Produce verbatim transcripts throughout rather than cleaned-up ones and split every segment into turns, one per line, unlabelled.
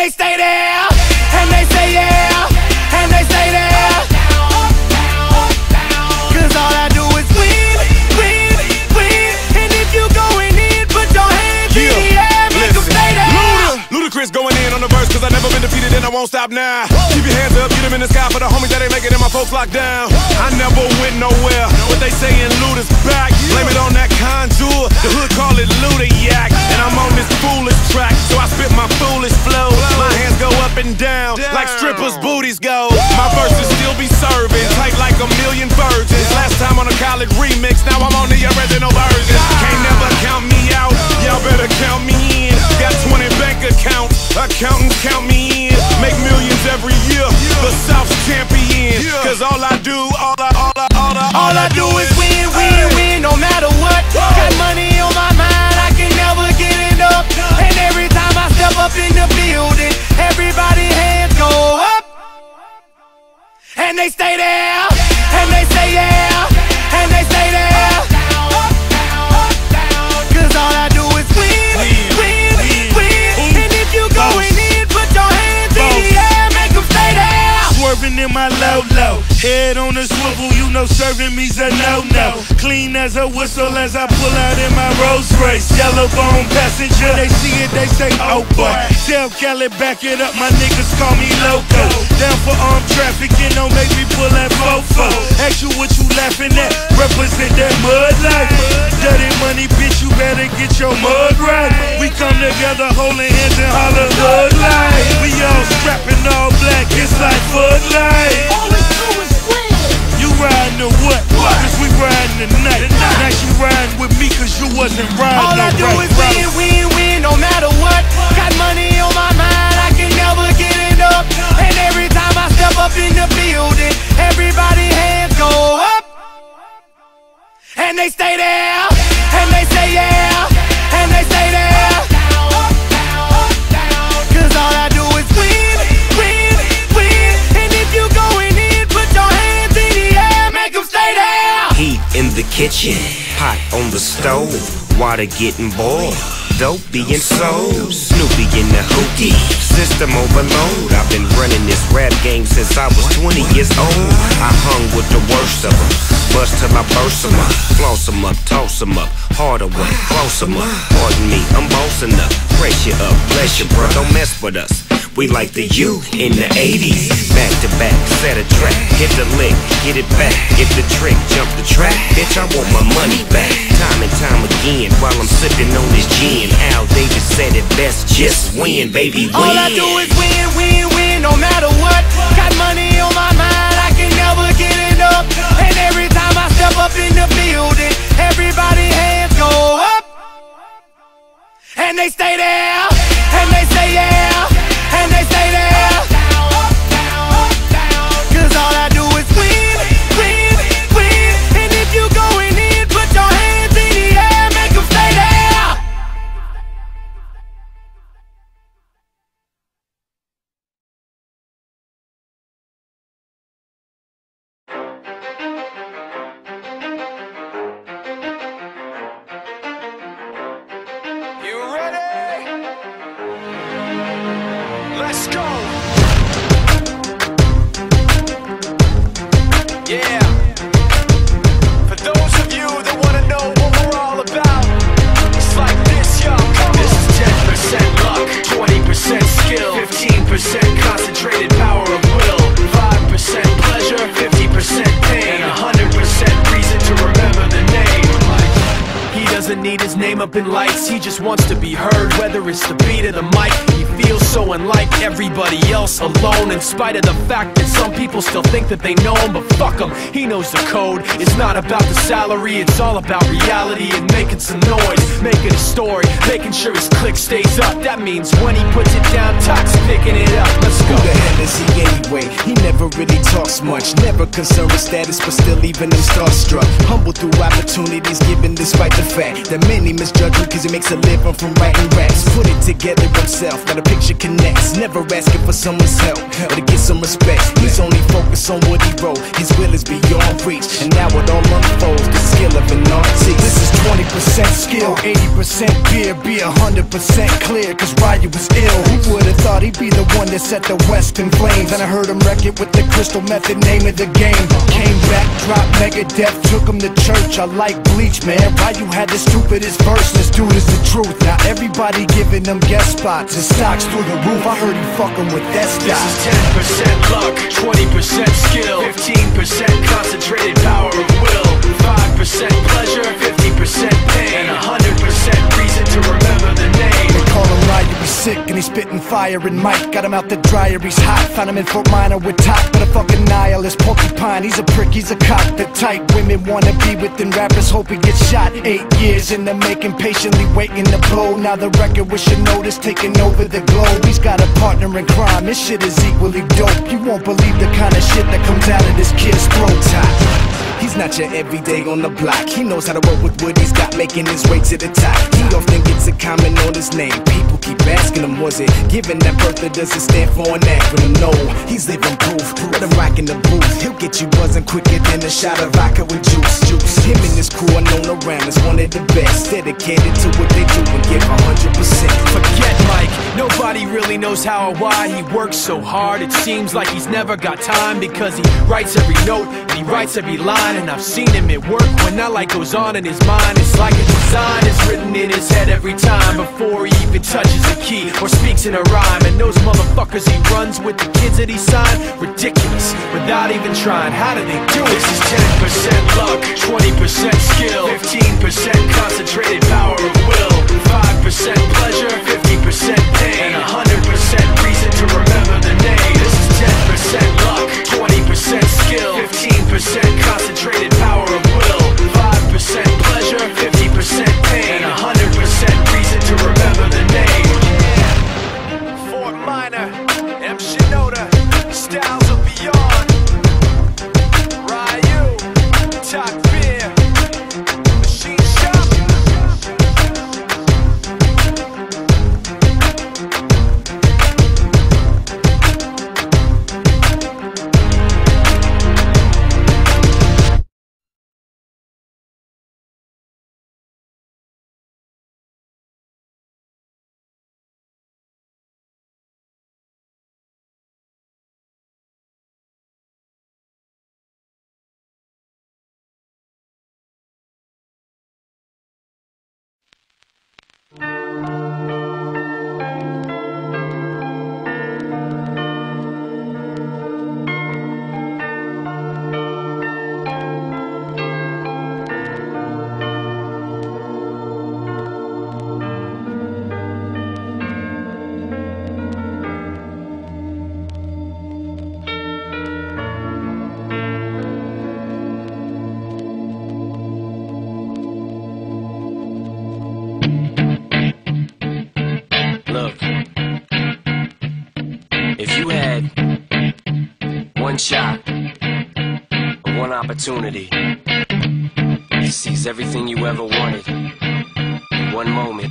they stay there, and they say yeah, and they stay there. Cause all I do is win, win, win. And if you going in, put your hands yeah. in the air, make them stay there.
Luda, Ludacris going in on the verse, cause I never been defeated and I won't stop now. Keep your hands up, get them in the sky for the homies that ain't making it and my folks locked down. I never went nowhere, but they saying Luda's back. Blame it on that contour, the hood call it Luda Yak. And I'm on this foolish track, so I spit my foolish flow. My hands go up and down, like strippers' booties go. My verses still be serving, tight like a million virgins. Last time on a college remix, now I'm on the original version. Can't never count me out, y'all better count me in. Got twenty bank accounts, accountants count me in. Make millions every year, the South's champion. Cause all I do, all I, all I, all I,
all I do is win, win, win, no matter what. Got money on my mind, I can never get it up. And every time I step up in the building, everybody hands go up. And they stay there, and they say yeah, and they stay there. Cause all I do is win, win, win. And if you going in, put your hands in the air, make them stay there.
Swerving in my low-low, head on a swivel, you know serving me's a no-no. Clean as a whistle as I pull out in my Rolls Royce. Yellow bone passenger, they see it, they say, oh boy. Tell Cali, back it up, my niggas call me loco. Down for armed trafficking, don't make me pull that fofo. Ask you what you laughing at, represent that mud life. Dirty money, bitch, you better get your mud right. We come together holding hands and holler hood life. We all strapping all black, it's like Bud Light.
All we do is win.
You riding or what? Cause we riding tonight. Now you riding with me cause you wasn't riding.
All I do is win, win, win, no matter what. Got money on my mind, I can never get it up. And every time I step up in the building, everybody hands go up. And they stay there, and they say yeah, and they stay there. Cause all I do is win, win, win. And if you going in, put your hands in the air, make them stay there.
Heat in the kitchen, pot on the stove, water getting boiled, dope being sold, Snoopy in the hookie, system overload. I've been running this rap game since I was twenty years old. I hung with the worst of them, bust till I burst them up, floss them up, toss them up, harder work, close them up. Pardon me, I'm bossing up, pressure up, bless you bro, don't mess with us. We like the U in the eighties, back to back, set a track, hit the lick, get it back, get the trick, jump the track, bitch I want my money back. Time and time again, while I'm sipping on this gin, Al Davis said it best, just win, baby, win.
All I do is win, win, win, no matter what. Got money on my mind, I can never get it up. And every time I step up in the building, everybody hands go up. And they stay there, and they say yeah, and they stay there. Cause all I do is win, win, win. And if you going in, put your hands in the air, make them stay there.
You ready? Let's go. Yeah. For those of you that wanna know what we're all about, it's like this, yo. This is ten percent luck, twenty percent skill, fifteen percent concentrated power of will, five percent pleasure, fifty percent pain, and one hundred percent reason to remember the name. He doesn't need his name up in lights, he just wants to be heard, whether it's the beat of the mic. He feels so unlike everybody else, alone, in spite of the fact that some people still think that they know him. But fuck him, he knows the code. It's not about the salary, it's all about reality and making some noise, making a story, making sure his click stays up. That means when he puts it down, Tox picking it up. Let's go.
Who the hell is he anyway? He never really talks much, never concerned with status, but still even him starstruck. Humble through opportunities given despite the fact that many misjudge judge me cause he makes a living from writing raps. Put it together himself, now the picture connects. Never asking for someone's help or to get some respect. He's only focused on what he wrote. His will is beyond reach, and now it all unfolds, the skill of an artist. This is twenty percent skill, eighty percent beer. Be a hundred percent clear, cause Ryu was ill. Who would've thought he'd be the one that set the West in flames? And I heard him wreck it with the Crystal Method, name of the game. Came back, dropped Megadeth, took him to church. I like Bleach, man. Ryu had the stupidest verse, this dude is the truth. Now everybody giving them guest spots and stocks through the roof. I heard he fucking with that stock.
This is ten percent luck, twenty percent skill, fifteen percent concentrated power of will, five percent pleasure, fifty percent pain, and one hundred percent reason to remember the name.
They call him Ryu, he's sick and he's spitting fire. And Mike got him out the dryer, he's hot. Found him in Fort Minor with top, but a fucking nihilist porcupine. He's a prick, he's a cock. The type women wanna be within rappers, hope he gets shot. Eight years in the making, patiently waiting to blow. Now the record with your notice taking over the globe. He's got a partner in crime, this shit is equally dope. You won't believe the kind of shit that comes out of this kid's throat. He's not your everyday on the block. He knows how to work with what he's got, making his way to the top. He often gets a comment on his name. People keep asking him, was it given that birth or does it stand for an acronym? No, he's living proof. Let him rock in the booth. He'll get you buzzing quicker than a shot of vodka with juice. Juice. Him and his crew are known around as one of the best. Dedicated to what they do and give one hundred percent.
Forget Mike, nobody really knows how or why he works so hard. It seems like he's never got time because he writes every note and he writes every line. And I've seen him at work when that light goes on in his mind. It's like a design is written in his head every time before he even touches a key or speaks in a rhyme. And those motherfuckers he runs with, the kids that he signed, ridiculous, without even trying. How do they do it? This is ten percent luck, twenty percent skill, fifteen percent concentrated power of will, five percent pleasure, fifty percent pain, and one hundred percent reason to remember the name. This is ten percent luck, twenty percent skill, fifteen percent concentrated power of will, five percent pleasure, fifty percent pain, and one hundred percent reason to remember the name. Fort Minor, M. Shinoda, styles of beyond. Ryu, Talk Beer, Machine Shop. One shot, one opportunity to seize everything you ever wanted in one moment.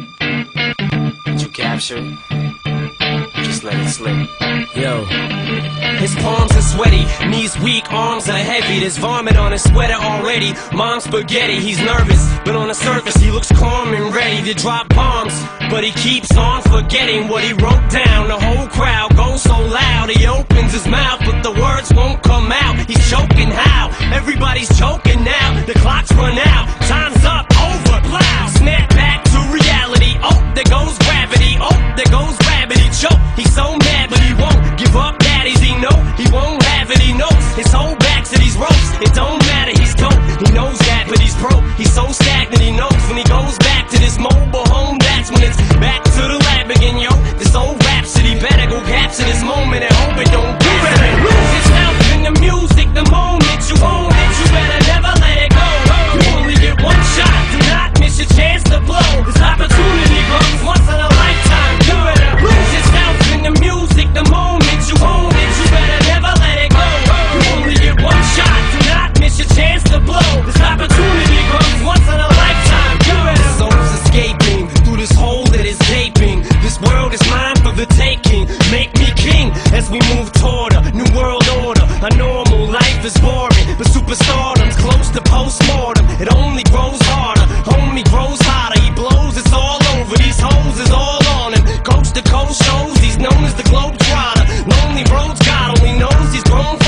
Did you capture it? Just let it slip. Yo. His palms are sweaty, knees weak, arms are heavy. There's vomit on his sweater already. Mom's spaghetti, he's nervous, but on the surface he looks calm and ready to drop bombs. But he keeps on forgetting what he wrote down. The whole crowd goes so loud, he opens his mouth, but the words won't come out. He's choking how? Everybody's choking now. The clock's run out, time's up, over, plow. Snap back to reality. Oh, there goes gravity. Oh, there goes gravity. Choke. He's so mad, but he won't give up. Daddies, he know he won't have it. He knows his whole back to these ropes. It don't matter, he's dope. He knows that, but he's broke. He's so stagnant. He knows when he goes back to this mobile home. That's when it's back to the lab again, yo. This old rhapsody better go capture this moment and hope it don't get better. Lose yourself in the music the moment you own it. You better never let it go. You only get one shot. Do not miss your chance to play.
new world order. A normal life is boring, but superstardom's close to postmortem. It only grows harder, homie grows hotter. He blows, it's all over. These hoes is all on him. Coast to coast shows, he's known as the Globetrotter. Lonely roads, God only knows he's grown.